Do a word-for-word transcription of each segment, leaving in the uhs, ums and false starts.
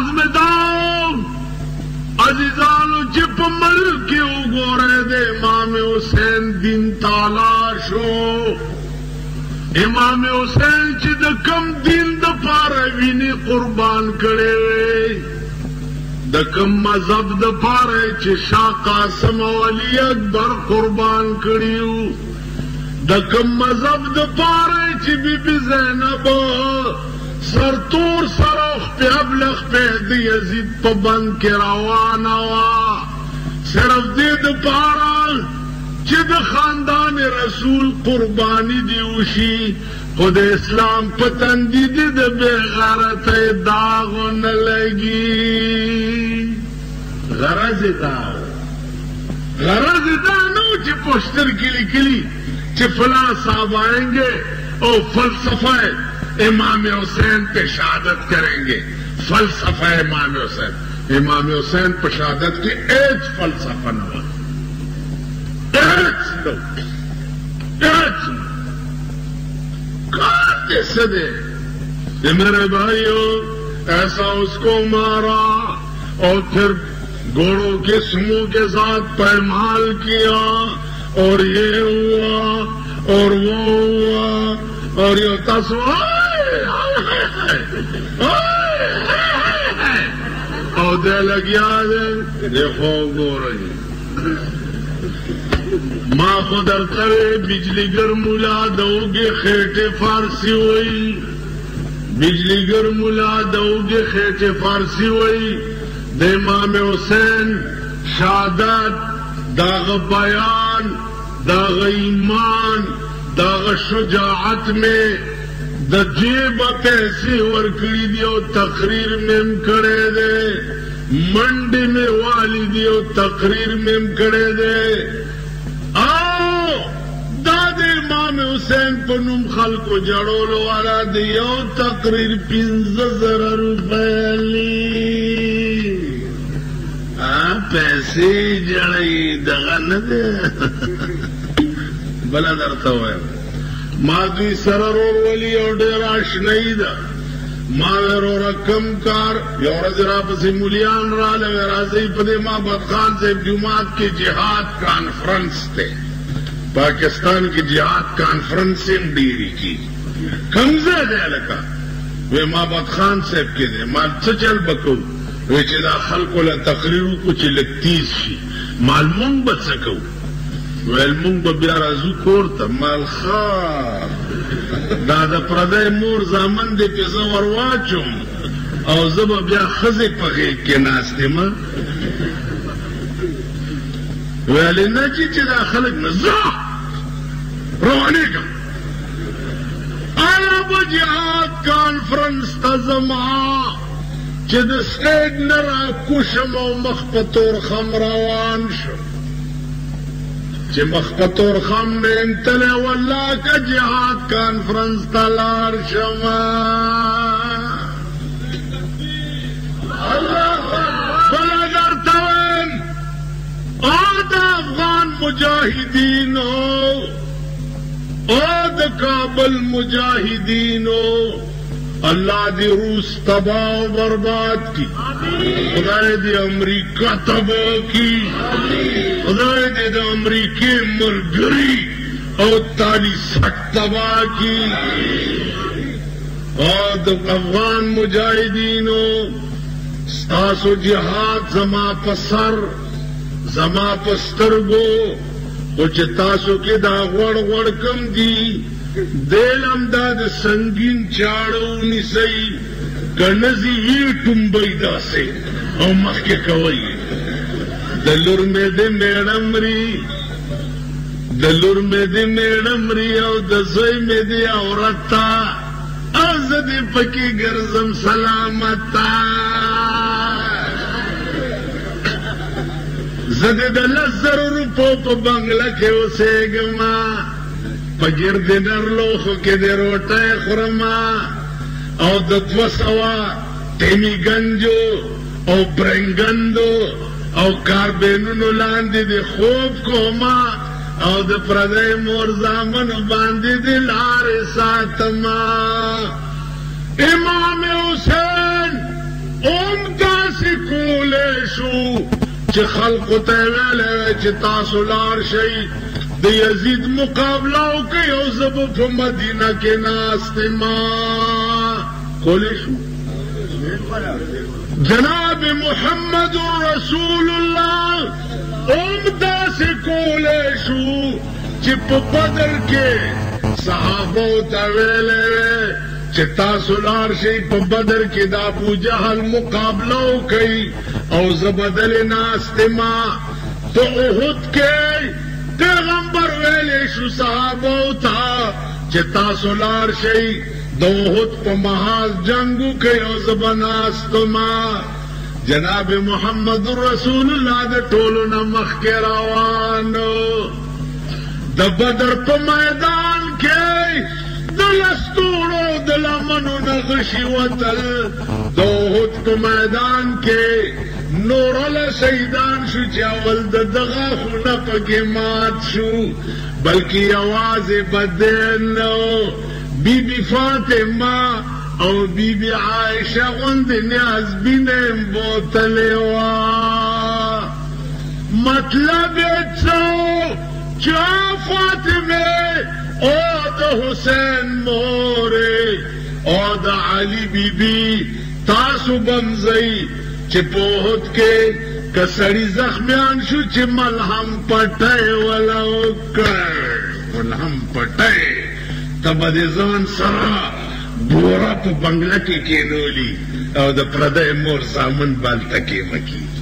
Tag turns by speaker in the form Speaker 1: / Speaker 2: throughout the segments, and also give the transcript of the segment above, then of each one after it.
Speaker 1: आजमदाओ अजीजानो चिप मल के उगोरे दे इमाम हुसैन दिन तालाशो इमाम हुसैन ची द कम दिन द पारा विनी कुर्बान करे द कम मजहब द पारा ची शाह कासिम अली अकबर कुर्बान करियो द कम मजहब द पारा ची बीबी ज़ैनब सरतूर सरोख पे अबलख पे दी यजीद पबंद के रवाना वा सिर्फ दे द पारा जिद खानदान रसूल कुर्बानी दी उशी खुद इस्लाम पतंदी दिद बेगरत दाग न लगी गरज दाग गरज दानो चे पोस्टर किली किली चे फला साहब आएंगे और फलसफा इमाम हुसैन पे शहादत करेंगे फलसफा इमाम हुसैन इमाम हुसैन पे शहादत के एज फलसफा नवा काटे सदे ये मेरे भाइयों ऐसा उसको मारा और फिर घोड़ों के समूह के साथ पैमाल किया और ये हुआ और वो हुआ और ये तस्वीर और दे लगिया देखो गो रही माँ खुदर करे बिजली गर्मुला दोगे खेटे फारसी हुई बिजली गर्मुला दोगे खेटे फारसी हुई दे इमाम हुसैन शहादत दाग बयान दाग ईमान दाग शुजाअत में द जेब पैसे वर्कड़ी दियो तकरीर में करे दे मंडी में वाली दियो तकरीर में करे दे आओ दादे इमाम हुसैन पनुम खल को जड़ोलो वाला दियो तकरीर पिंज जरा रुपए ली पैसे जड़ई दगा न दे भला दरता हुआ माधवी सरर और वली और डेराश नहीं दा मावर और रकम कार योर जरा पसी मुलियान रा लगे राजी पदे माबद खान से जुमात के जिहाद कॉन्फ्रेंस थे पाकिस्तान की जिहाद कॉन्फ्रेंस इन डीरी की कमजे दे लगा वे माबद खान से के दे माल चल बको वे चिदा खल्को ला तकरीर कुछ लतीस शी मालूम बच सको वेलमुंग बबियारा जुकोर त माल खार दादा प्रदय मोर zaman de pe zawar wachum او زبا بیا خزی پخی که ناستی ما ویلی نچی چی دا خلق نزا روانی کم آیا با جهاد کانفرنس تا زما چی دا سید نرا کشم و مخبطور خم روان شم چی مخبطور خم بینتلی والله که جهاد کانفرنس تلار شما بلگر توین آد افغان مجاہدین ہو آد کابل مجاہدین ہو اللہ دی روس تباہ و برباد کی خدای دی امریکہ تباہ کی خدای دی دی امریکی ملگری اور تالی سٹ تباہ کی آد افغان مجاہدین ہو ستاسو جہاد زما پسر زما پسترگو کچھ تاسو کی دا غوڑ غوڑ کم دی دیل امداد سنگین چاڑو نسی کنزی وی ٹنبئی دا سے او مخ کے کوئی دلور میں دے میڑم ری دلور میں دے میڑم ری او دزوئی میں دے عورتا او زدی پکی گرزم سلامتا زده د لزر روپو په بنگله کې اوسېږما په ګرد نرلوخو کې د روټۍ خورما او د دوه سوه ټیمي ګنجو او برنګندو او کاربینونو لاندې د خوب کوما او د پردی مور زامنو باندې د لارې ساتما امام حسین اوم داسې کولی شو چې خلقو ته یې ویلی وی چې تاسو لاړ شئ د یزید مقابله وکئ او زه به په مدینه کې ناست ما کولی شو جناب محمد رسول الله اوم داسې کولی شو چې په بدر کې صحابو ته ویلی وی چې تاسو لاړ شئ په بدر کې د ابو جهل مقابله وکئ او زه بدل ناست ما په احد کې پیغمبر ویلی شو صحابو ته چې تاسو لاړ شئ د احد په محاذ جنګ وکئ او زه به ناست ما جناب محمد رسول الله د ټولو نه مخکې روان د بدر په میدان کې د لستوڼو د لمنو نه غشي وتل د احد په میدان کې نورله شهیدان شو چې اول د دغه خونه پکې مات شو بلکې یوازې بدن نو بی بی فاطمه او بی بی عائشه غوندې نیازبینه بوتلې وه مطلب یې څه چې فاطمه او د حسین مورې او د علي بی بی تاسو بمځئ چې په احد کې که سړي زخمیان شو چې ملهم پټی وله وکړ ملهم پټی ته به د ځان سره بوره په بنګله کې کېنولي او د پردی مور زامن بالته کېمه کېږي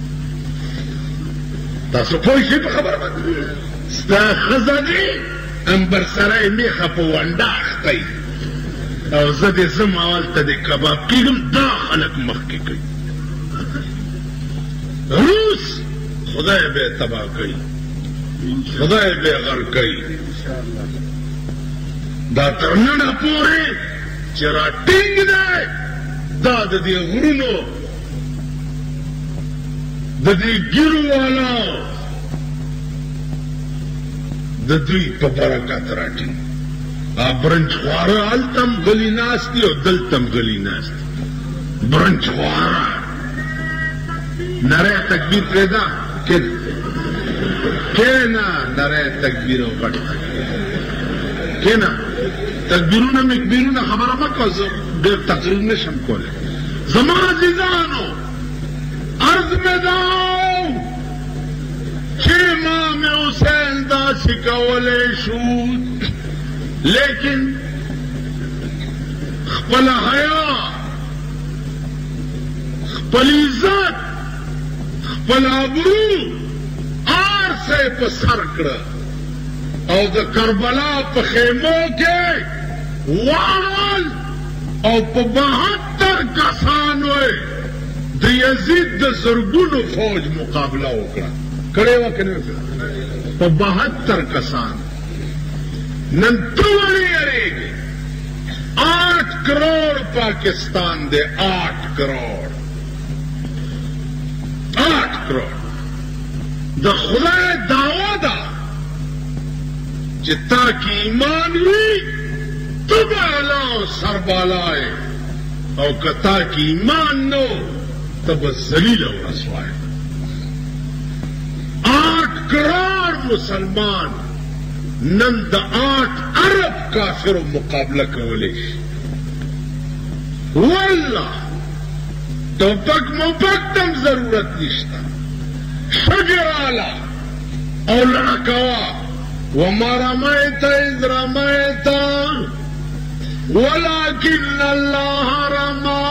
Speaker 1: تاسو پوه شئ په خبره باندې ستا ښځه دي امبر سرای میخه په ونډه اختی او زه دې ځم هلته د کباب کېږم دا خلک مخکې کوي روس خدای به یې تباه کوي خدای به یې غر کوي دا تر ننه پورې چې را ټینګ دی دا د دې غرونو د دې ګیرو والا د دوی په برکت راټینګ برنج خواره هلتم غلي ناست دي او دلتم غلي ناست دي برنج خواره نری تکبیر پریدا کینا نری تکبیر او غټ کینا تکبیرونه مکبیرونه خبره مکو زه ډېر تقریر نشم کولی زما عزیزانو عرض مې دا چې امام حسین داسې کولی شو لیکن خپل حیا خپل عزت خپل ابرو هر څه یې په سر کړه او د کربلا په خیمو کې واړول او په بهتر کسانو د یزید د زرګونو فوج مقابله وکړه کړې وه که نه په بهتر کسان نن ته ولې یېرېږې آٹھ کروڑ پاکستان دے آٹھ کروڑ آٹھ کروڑ د خدای دعوه ده چې تا کې ایمان وي ته به اعلی او سربالای او که تا کې ایمان نه ته به ذلیل او رسوای آٹھ کروڑ مسلمان نن د آٹھ ارب کافرو مقابله کولی شي والله ټوپک موپک تم ضرورت نشته ښځې راله او لړه کوه وما رميت إذ رميت ولكن الله رمى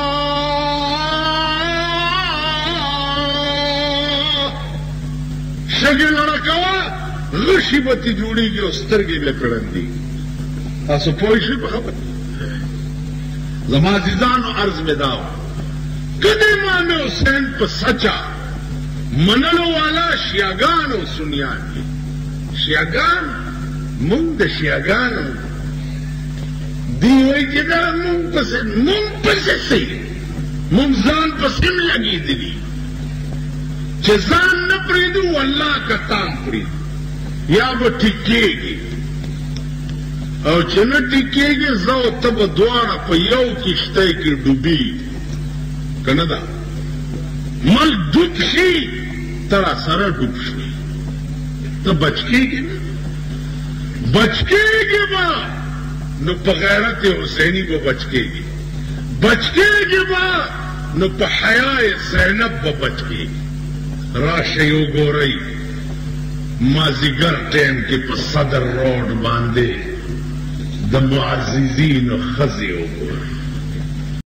Speaker 1: ښځې لړه کوه غشي به تې جوړېږي او سترګې به کړندېږي تاسو پوه شئ په خبره زما عزیزانو عرض مې دا و که د امام حسین په سچا منلو والا شیعګان او سنیان دي شیعګان مونږ د شیعګانو دی وایي چې دا مونږ پسې مونږ پسې څه مونږ ځان پسې هم لګېدلي چې ځان نه پرېږدو والله که تام پرېږدو یا به ټیکېږي او چې نه ټیکېږي زه او ته به دواړه په یو کښتۍ کې ډوبېږي کنه دا مل ډوب شي تر سره ډوب شي ته بچ کېږي بچ کېږي با نو په غیرت حسینی به بچ کېږي بچ کېږي با نو په حیا زینب به بچ کېږي راشئ وګورئ مازیګر ټیم کې په صدر روډ باندې د معززینو ښځې وګورئ